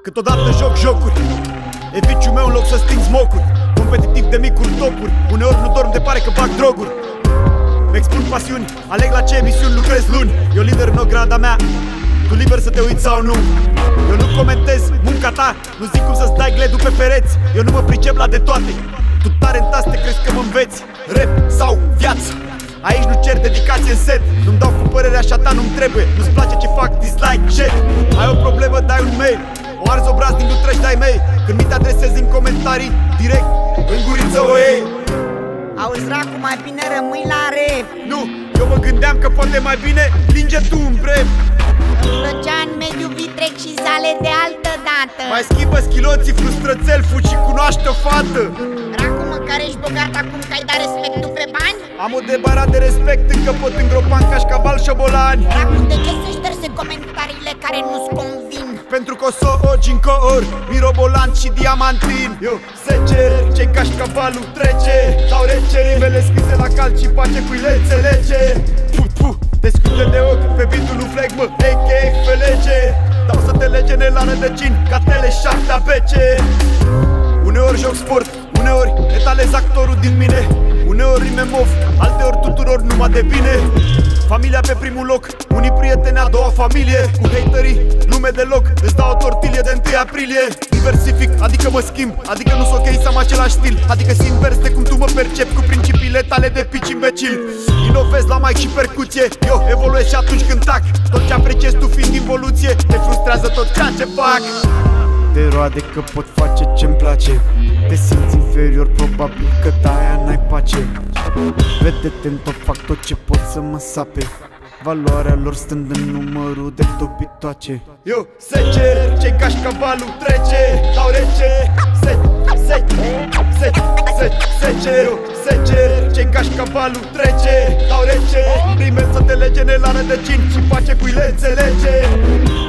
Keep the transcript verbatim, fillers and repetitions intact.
Câteodată joc jocuri, e viciul meu în loc să sting smocuri. Competitiv de micuri topuri, uneori nu dorm de pare că bag droguri. Mi-expun pasiuni, aleg la ce emisiuni lucrez luni. Eu lider în ograda mea, tu liber să te uiți sau nu. Eu nu comentez munca ta, nu zic cum să-ți dai gledul pe pereți. Eu nu mă pricep la de toate, tu tare în taste crezi că mă înveți. Rap sau viață, aici nu cer dedicație în set. Nu-mi dau cu părerea așa ta, nu-mi trebuie. Nu-ți place ce fac, dislike, shit. Ai o problemă, dai un mail. O arzi obraznic, nu treci de-ai mei. Când mi te adresezi în comentarii, direct în guriță o iei. Auzi, dracu, mai bine rămâi la rap. Nu, eu mă gândeam că poate mai bine linge tu în brep. Îmi plăcea în mediu vitreg și zale de altă dată. Mai schimbă schiloții, frustrățel, fugi și cunoaște o fată. Dracu, măcar ești bogat acum că ai dat respectul pe bani? Am o debarat de respect, încă pot îngropa în cașcaval șobolani. Dracu, de ce să șterse comentariile care nu-ți convin? Pentru că o să o cinco ori, mirobolant și diamantin. Eu se cer, ce-i cașcavalul trece. Sau rece, rimele scrise la cal și pace cu le înțelege. Puh, puh, descute de ochi, pe beat-ul lui Flegmă, a k a. Felege. Dau să te legene la rădăcini, ca tele șapte A B C. Uneori joc sport, uneori etalez actorul din mine. Uneori rime mof, alteori tuturor numai de bine. Familia pe primul loc, unii prieteni a doua familie. Cu haterii, lume deloc, îți dau o tortilie de întâi aprilie. Diversific, adică mă schimb, adică nu s-o ok să am același stil. Adică sunt invers de cum tu mă percepi, cu principiile tale de pici imbecil. Inovez la mic și percuție, eu evoluez și atunci când tac. Tot ce apreciezi tu fiind involuție, te frustrează tot ceea ce fac. Te roade că pot face ce-mi place. Te simți inferior, probabil că de-aia n-ai pace. Vede-te în tot, fac tot ce pot să mă sape. Valoarea lor stând în numărul de dobitoace. Eu se cer, ce-i cașcavalul trece. Dau rece, se, se, se, se, se cer. Eu se cer, ce-i cașcavalul trece. Dau rece, rime să te legene la rădăcini și face cu le înțelege.